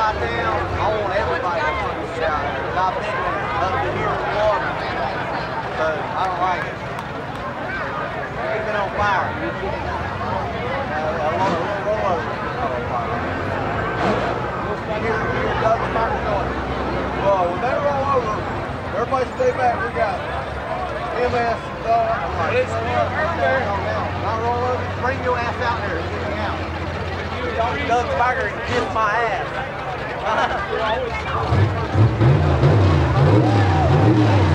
upside down. I want everybody to get out there. Because I've been up to here in the water. So I don't like it. It's been on fire. A little rollover. Here does the fire going. Well, when they roll over, everybody stay back. We got MS. But it's still out there. Not roll over. Bring your ass out there and get me out. Doug Spiker and kiss my ass.